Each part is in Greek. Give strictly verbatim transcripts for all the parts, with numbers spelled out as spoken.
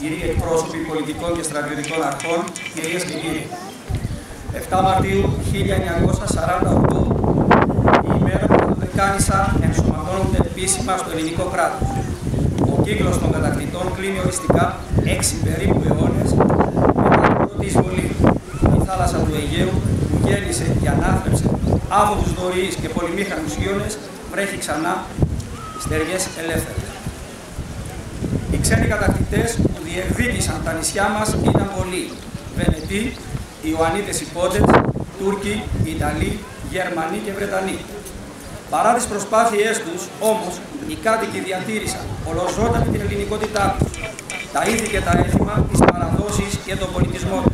κύριοι εκπρόσωποι πολιτικών και στρατιωτικών αρχών, κυρίες και κύριοι. εφτά Μαρτίου χίλια εννιακόσια σαράντα οκτώ, η ημέρα που τα Δωδεκάνησα ενσωματώνονται επίσημα στο ελληνικό κράτος. Ο κύκλος των κατακτητών κλείνει οριστικά έξι περίπου αιώνες μετά την πρώτη εισβολή. Η θάλασσα του Αιγαίου που γέννησε και ανάθρεψε άφοβους δωρείς και πολυμήχανους Ιώνες βρέχει ξανά στεριές ελεύθερες. Οι ξένοι κατακτητές που διεκδίκησαν τα νησιά μας ήταν πολλοί. Βενετοί, Ιωαννίτες υπότες, Τούρκοι, Ιταλοί, Γερμανοί και Βρετανοί. Παρά τις προσπάθειές τους, όμως, οι κάτοικοι διατήρησαν ολοζώντανη την ελληνικότητά τους, τα ήθη και τα έθιμα, τις παραδόσεις και τον πολιτισμό τους.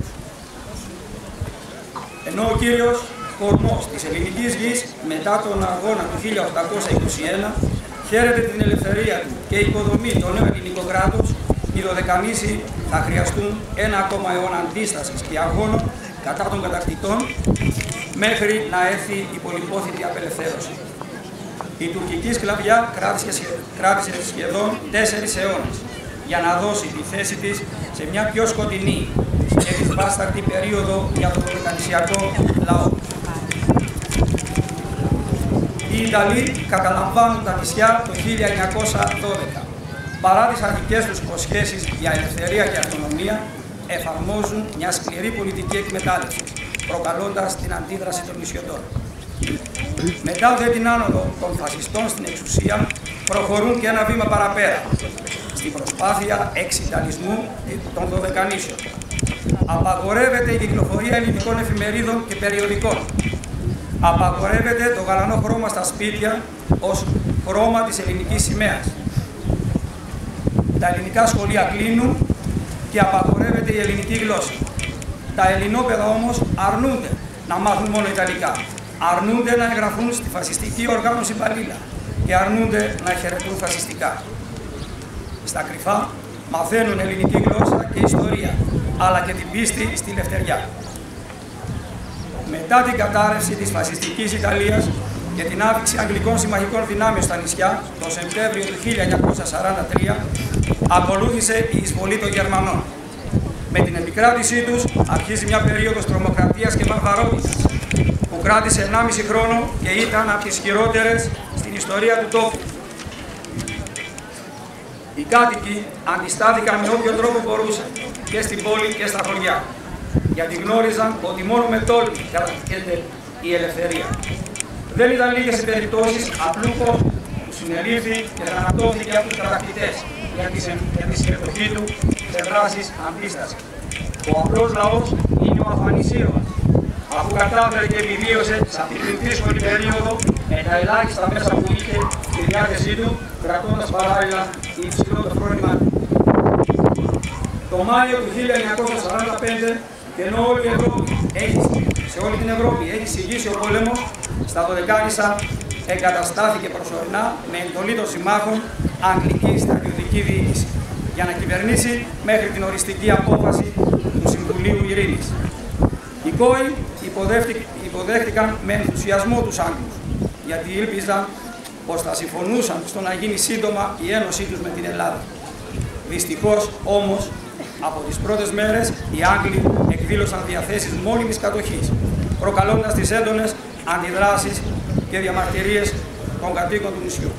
Ενώ ο κύριος κορμός της ελληνικής γης μετά τον αγώνα του χίλια οκτακόσια είκοσι ένα χαίρεται την ελευθερία του και οικοδομεί το νέο ελληνικό κράτος, οι Δωδεκανήσοι θα χρειαστούν ένα ακόμα αιώνα αντίστασης και αγώνων κατά των κατακτητών μέχρι να έρθει η πολυπόθητη απελευθέρωση. Η τουρκική σκλαβιά κράτησε, κράτησε σχεδόν τέσσερις αιώνες για να δώσει τη θέση της σε μια πιο σκοτεινή και δυσβάσταχτη περίοδο για το δωδεκανησιακό λαό. Οι Ιταλοί καταλαμβάνουν τα νησιά το χίλια εννιακόσια δώδεκα. Παρά τις αρχικές τους υποσχέσεις για ελευθερία και αυτονομία, εφαρμόζουν μια σκληρή πολιτική εκμετάλλευση, προκαλώντας την αντίδραση των νησιωτών. Μετά δε την άνοδο των φασιστών στην εξουσία, προχωρούν και ένα βήμα παραπέρα, στην προσπάθεια εξιταλισμού των Δωδεκανήσεων. Απαγορεύεται η κυκλοφορία ελληνικών εφημερίδων και περιοδικών. Απαγορεύεται το γαλανό χρώμα στα σπίτια ως χρώμα της ελληνικής σημαίας. Τα ελληνικά σχολεία κλείνουν και απαγορεύεται η ελληνική γλώσσα. Τα ελληνόπαιδα όμως αρνούνται να μάθουν μόνο Ιταλικά. Αρνούνται να εγγραφούν στη φασιστική οργάνωση Μπαλίλα και αρνούνται να χαιρετούν φασιστικά. Στα κρυφά μαθαίνουν ελληνική γλώσσα και ιστορία, αλλά και την πίστη στη λευτεριά. Μετά την κατάρρευση της φασιστικής Ιταλίας και την άφηξη αγγλικών συμμαχικών δυνάμεων στα νησιά, το Σεπτέμβριο του χίλια εννιακόσια σαράντα τρία, ακολούθησε η εισβολή των Γερμανών. Με την επικράτησή τους αρχίζει μια περίοδος τρομοκρατίας και βαρβαρότητας, που κράτησε ενάμιση χρόνο και ήταν από τις χειρότερες στην ιστορία του τόπου. Οι κάτοικοι αντιστάθηκαν με όποιο τρόπο μπορούσαν, και στην πόλη και στα χωριά, γιατί γνώριζαν ότι μόνο με τόλμη κατακτιέται η ελευθερία. Δεν ήταν λίγες οι περιπτώσεις απλού κόσμου που συνελήφθη και θανατώθηκε από τους κατακτητές για τη συμμετοχή του σε δράσεις αντίστασης. Ο απλός λαός είναι ο αφανής ήρωας, αφού κατάφερε και επιβίωσε σε αυτή την δύσκολη περίοδο με τα ελάχιστα μέσα που είχε στη διάθεσή του, κρατώντας παράλληλα υψηλό το φρόνημα του. Το Μάιο του χίλια εννιακόσια σαράντα πέντε, και ενώ όλη η Ευρώπη έχει, σε όλη την Ευρώπη έχει συγγύσει ο πόλεμος, στα Δωδεκάνησα εγκαταστάθηκε προσωρινά με εντολή των συμμάχων αγγλική στρατιωτική διοίκηση για να κυβερνήσει μέχρι την οριστική απόφαση του Συμβουλίου Ειρήνης. Οι Κόοι υποδέχτηκαν με ενθουσιασμό τους Άγγλους, γιατί ήλπιζαν πως θα συμφωνούσαν στο να γίνει σύντομα η ένωσή τους με την Ελλάδα. Δυστυχώς όμως, από τις πρώτες μέρες οι Άγγλοι εκδήλωσαν διαθέσεις μόνιμης κατοχής, προκαλώντας τις έντονες αντιδράσεις και διαμαρτυρίες των κατοίκων του νησιού.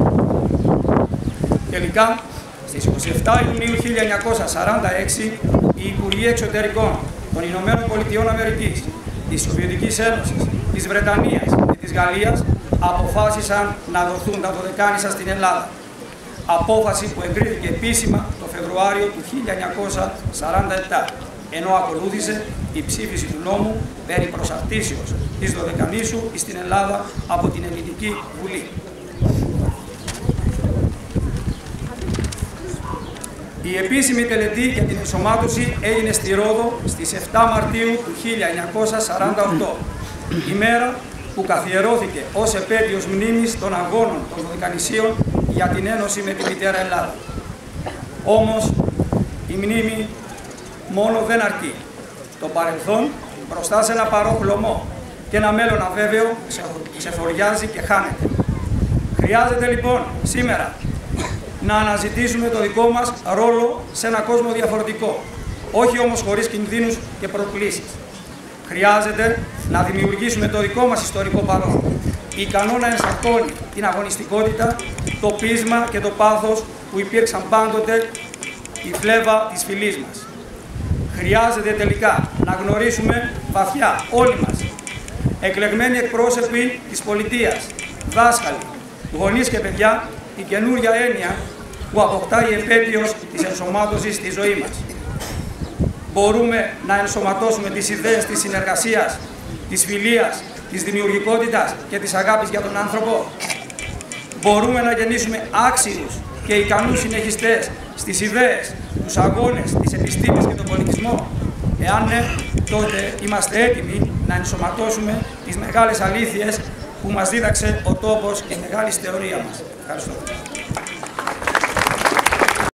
Τελικά, στις είκοσι επτά Ιουνίου χίλια εννιακόσια σαράντα έξι, οι Υπουργοί Εξωτερικών των Ηνωμένων Πολιτειών Αμερικής, της Σοβιετικής Ένωσης, της Βρετανίας και της Γαλλίας αποφάσισαν να δοθούν τα Δωδεκάνησα στην Ελλάδα. Απόφαση που εγκρίθηκε επίσημα το Φεβρουάριο του χίλια εννιακόσια σαράντα επτά, ενώ ακολούθησε η ψήφιση του νόμου περί προσαρτήσεως της Δωδεκανήσου στην Ελλάδα από την Ελληνική Βουλή. Η επίσημη τελετή για την ενσωμάτωση έγινε στη Ρόδο στις εφτά Μαρτίου του χίλια εννιακόσια σαράντα οκτώ, ημέρα που καθιερώθηκε ως επέτειος μνήμης των αγώνων των Δωδεκανησίων για την ένωση με τη μητέρα Ελλάδα. Όμως, η μνήμη μόνο δεν αρκεί. Το παρελθόν μπροστά σε ένα παρό χλωμό και ένα μέλλον αβέβαιο ξεφοριάζει και χάνεται. Χρειάζεται λοιπόν σήμερα να αναζητήσουμε το δικό μας ρόλο σε ένα κόσμο διαφορετικό, όχι όμως χωρίς κινδύνους και προκλήσεις. Χρειάζεται να δημιουργήσουμε το δικό μας ιστορικό παρόν, ικανό να ενσαρκώνει την αγωνιστικότητα, το πείσμα και το πάθος που υπήρξαν πάντοτε η φλέβα της φυλής μας. Χρειάζεται τελικά να γνωρίσουμε βαθιά όλοι μας, εκλεγμένοι εκπρόσωποι της πολιτείας, δάσκαλοι, γονείς και παιδιά, την καινούργια έννοια που αποκτά η επέτειος της ενσωμάτωσης στη ζωή μας. Μπορούμε να ενσωματώσουμε τις ιδέες της συνεργασίας, της φιλίας, της δημιουργικότητας και της αγάπης για τον άνθρωπο. Μπορούμε να γεννήσουμε άξιους και ικανούς συνεχιστές στις ιδέες, τους αγώνες, τις επιστήμες και τον πολιτισμό. Εάν ναι, τότε είμαστε έτοιμοι να ενσωματώσουμε τις μεγάλες αλήθειες που μας δίδαξε ο τόπος και η μεγάλη θεωρία μας. Ευχαριστώ.